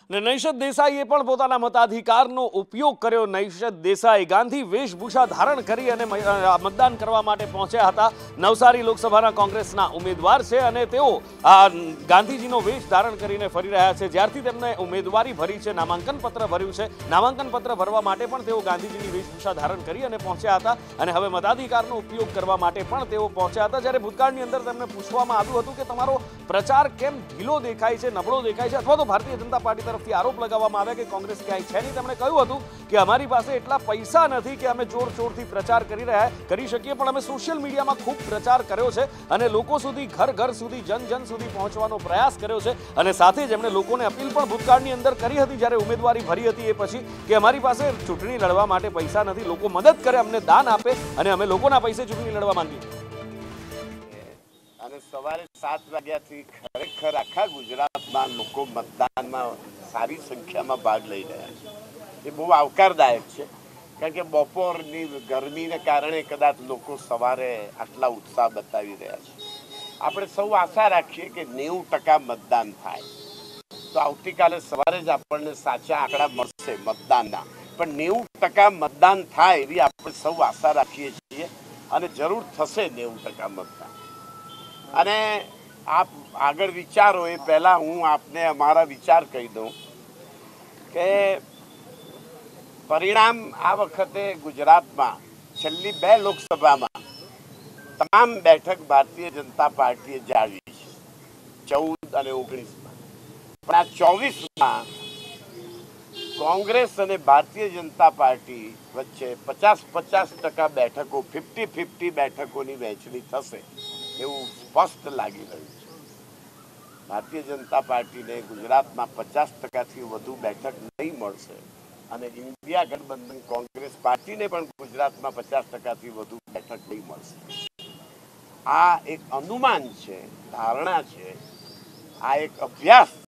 ને નૈષદ દેસાઈએ પણ પોતાના મતાધિકારનો ઉપયોગ કર્યો। નૈષદ દેસાઈ ગાંધી વેશભૂષા ધારણ કરી અને મતદાન કરવા માટે પહોંચ્યા હતા। નવસારી લોકસભાના કોંગ્રેસના ઉમેદવાર છે અને તેઓ ગાંધીજીનો વેશ ધારણ કરીને ફરી રહ્યા છે। જ્યારથી તેમને ઉમેદવારી ભરી છે, નામાંકન પત્ર ભર્યું છે, નામાંકન પત્ર ભરવા માટે પણ તેઓ ગાંધીજીની વેશભૂષા ધારણ કરી અને પહોંચ્યા હતા અને હવે મતાધિકારનો ઉપયોગ કરવા માટે પણ તેઓ પહોંચ્યા હતા। જ્યારે ભૂતકાળની અંદર તેમને પૂછવામાં આવ્યું હતું કે તમારો પ્રચાર કેમ ઢીલો દેખાય છે, નબળો દેખાય છે, અથવા તો ભારતીય જનતા પાર્ટી તરફથી આરોપ લગાવવામાં આવ્યા કે કોંગ્રેસ ક્યાંય છે નહીં, તેમણે કહ્યું હતું કે અમારી પાસે એટલા પૈસા નથી કે અમે જોરશોરથી પ્રચાર કરી શકીએ, પણ અમે સોશિયલ મીડિયામાં ખૂબ પ્રચાર કર્યો છે અને લોકો સુધી, ઘર ઘર સુધી, જન સુધી પહોંચવાનો પ્રયાસ કર્યો છે અને સાથે જ એમણે લોકોને અપીલ પણ ભૂતકાળની અંદર કરી હતી જ્યારે ઉમેદવારી ભરી હતી એ પછી કે અમારી પાસે ચૂંટણી લડવા માટે પૈસા નથી, લોકો મદદ કરે, અમને દાન આપે અને અમે લોકોના પૈસે ચૂંટણી લડવા માંગીએ। અને સવારે 7 વાગ્યાથી ખરેખર આખા ગુજરાતમાં લોકો મતદાનમાં સારી સંખ્યામાં ભાગ લઈ રહ્યા છે। એ બહુ આવકારદાયક છે, કારણ કે બપોરની ગરમીને કારણે કદાચ લોકો સવારે આટલા ઉત્સાહ બતાવી રહ્યા છે। આપણે સૌ આશા રાખીએ કે 90% મતદાન થાય, તો આવતીકાલે સવારે જ આપણને સાચા આંકડા મળશે મતદાનના, પણ 90% મતદાન થાય એવી આપણે સૌ આશા રાખીએ છીએ અને જરૂર થશે 90% મતદાન। અને આપ આગળ વિચારો એ પહેલા હું આપને અમારા વિચાર કહી દઉં કે પરિણામ આ વખતે ગુજરાતમાં છેલ્લી 2 લોકસભામાં તમામ બેઠક ભારતીય જનતા પાર્ટીએ જાળવી છે, 14 અને 19માં, પણ આ 24માં કોંગ્રેસ અને ભારતીય જનતા પાર્ટી વચ્ચે 50-50% બેઠકો, 50-50 બેઠકોની વહેંચણી થશે એવું સ્પષ્ટ લાગી રહ્યું છે। ભારતીય જનતા પાર્ટીને ગુજરાતમાં 50%થી વધુ બેઠક નહીં મળશે અને ઇન્ડિયા ગઠબંધન કોંગ્રેસ પાર્ટીને પણ ગુજરાતમાં 50%થી વધુ બેઠક નહીં મળશે। આ એક અનુમાન છે, ધારણા છે, આ એક અભ્યાસ